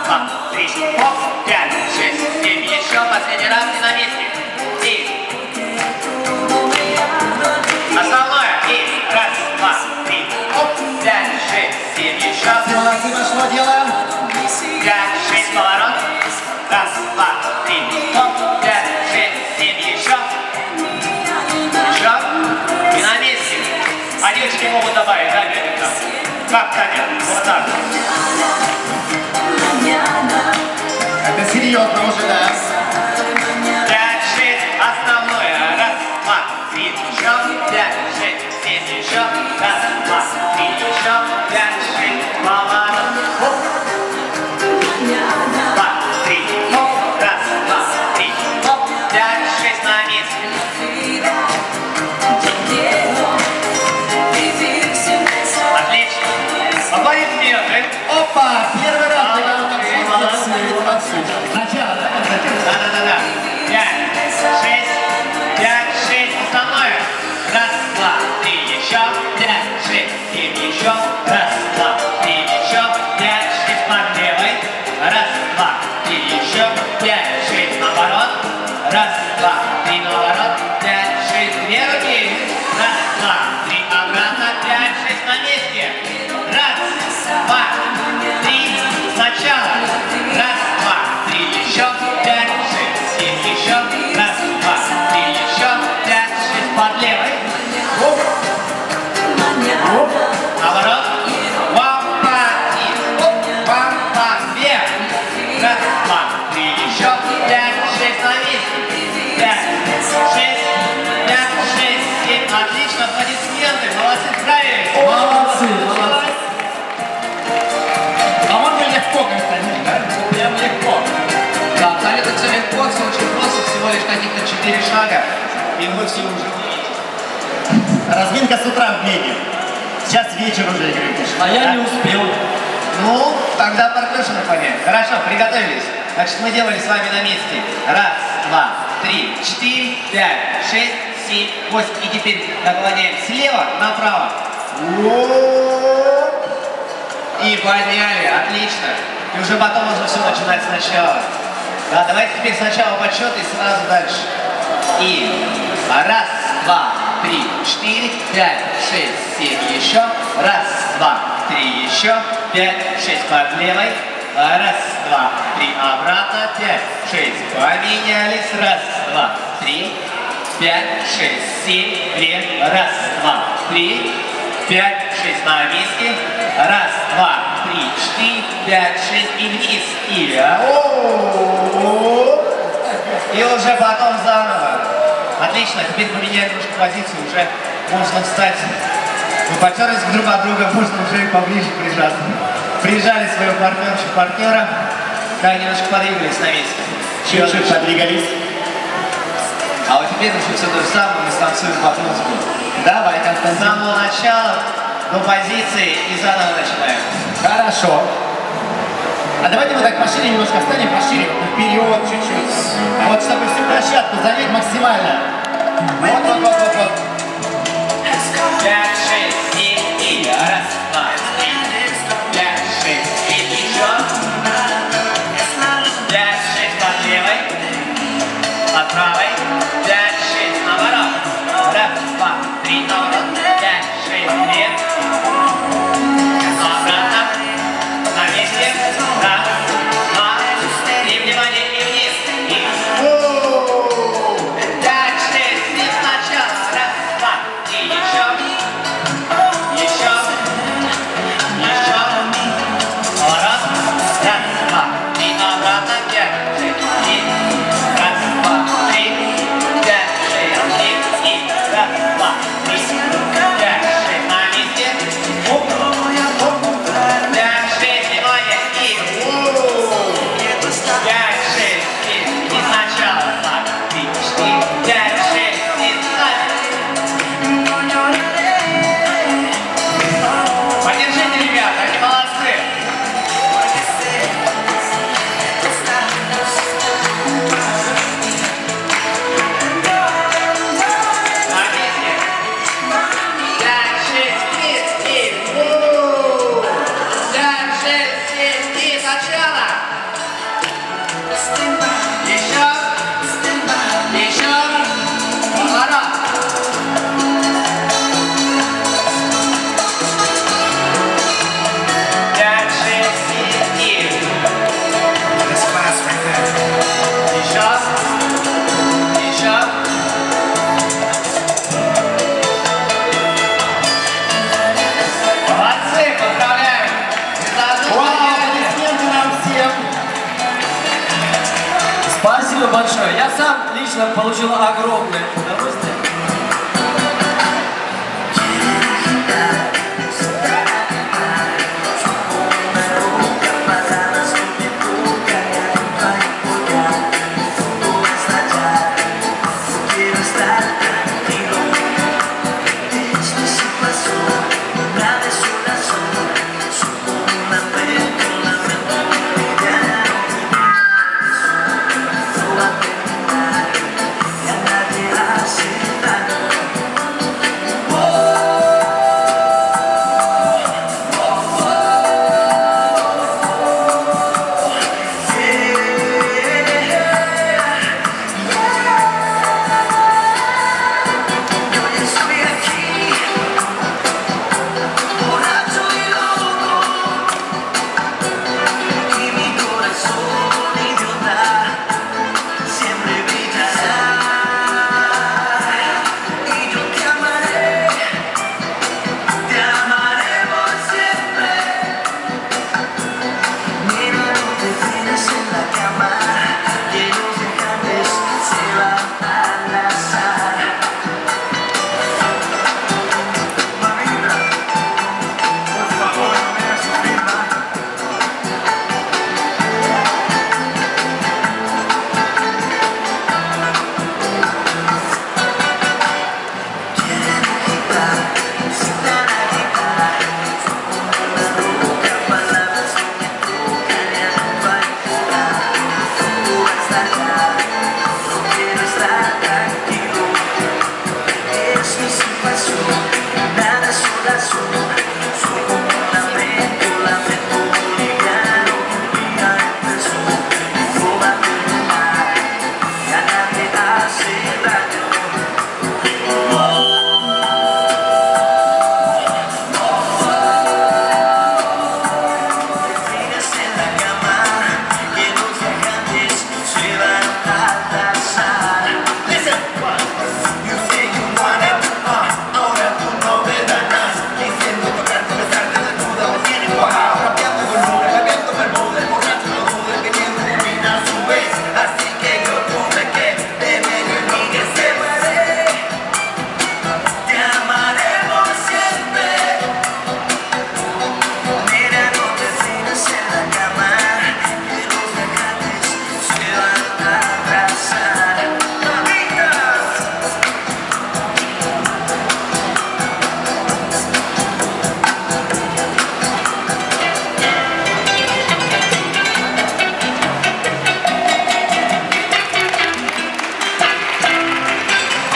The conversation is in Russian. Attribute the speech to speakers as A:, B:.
A: два, три, хоп, пять, шесть, семь. Еще последний раз и на месте. И основное. И раз, два, три, хоп, пять, шесть, семь. Еще.
B: Молодцы, пошло дело.
A: Пять, шесть, поворот. Раз, два, три, хоп, пять, шесть, семь. Еще. Еще. И на месте. А девочки могут добавить, да, бедных там. Как, Таня? Вот так.
B: Это серьезно уже, да.
A: 5, 6, основное. Раз, два, три, еще. 5, 6, 7, еще. Раз, два, три, еще. 5, 6, поворот. Хоп. 2, 3, хоп. Раз, два, три, хоп. 5, 6 на месте. Отлично. Аплодисменты.
B: Опа! Первый раз его подсудят. Сначала, да?
A: Да. 5, 6, 5, 6, основное. Раз, два, три, еще. 5, 6, 7, еще. Раз, два, три, еще. 5, 6 под левой. Раз, два, три, еще. 5, 6 наоборот. Раз, два, три наоборот. 5, 6 две руки. Раз, два, три обратно. 5, 6 на месте. Раз, два, три. Сначала. Раз, два, три, еще. 5, 6, 7, еще. Раз, два, три, еще. 5, 6 под левой. Оп. Оп. Наоборот. Вампа и оп. Вампа вверх. Раз, два, три, еще. 5, 6 на месте. 5, 6, 5, 6, 7. Отлично. Аплодисменты. Молодцы, справились.
B: Молодцы, молодцы. По-моему, легко, Константин, да? Прям легко.
A: Да, абсолютно все легко, все очень просто, всего лишь каких-то 4 шага, и мы все уже увидите.
B: Разминка с утра в беге. Сейчас вечер уже, Игорь Ильич.
C: А я не успел.
A: Ну, тогда партнерша понять. Хорошо, приготовились. Значит, мы делали с вами на месте. Раз, два, три, 4, 5, 6, 7, 8. И теперь наклоняем слева направо. И подняли, отлично. И уже потом нужно все начинать сначала. Да, давайте теперь сначала подсчет и сразу дальше. И раз, два, три, 4, 5, 6, 7, еще. Раз, два, три, еще. 5, 6 под левой. Раз, два, три, обратно. 5, 6, поменялись. Раз, два, три, 5, 6, 7, 2. Раз, два, три, 5, 6 на месте. Раз, два, три, 4, 5, 6 и вниз. И уже потом заново. Отлично, теперь поменяем немножко позицию, уже можно встать. Вы потерлись друг от друга, можно уже поближе прижаться. Прижали свою партнера, да, немножко подвигались на месте.
B: Чуть-чуть подвигались.
A: А вот теперь уже все то же самое, мы станцуем по принципу.
B: Давай,
A: С
B: Константин.
A: самого начала до позиции и заново начинаем.
B: Хорошо. А давайте мы так пошире немножко встанем, пошире, вперед чуть-чуть. Вот, чтобы всю площадку занять максимально. Вот.
A: 5, 6, 7, и раз, два, три, 5, 6, и еще. 5, 6 под левой, под правой. 5, 6 наоборот. Раз, два, три, наоборот. 5, 6 вверх. Обратно. На месте. Раз, два, и внимание, и вниз. И 5, 6, и сначала. Раз, два, и еще. Еще.
C: сам лично получил огромное удовольствие.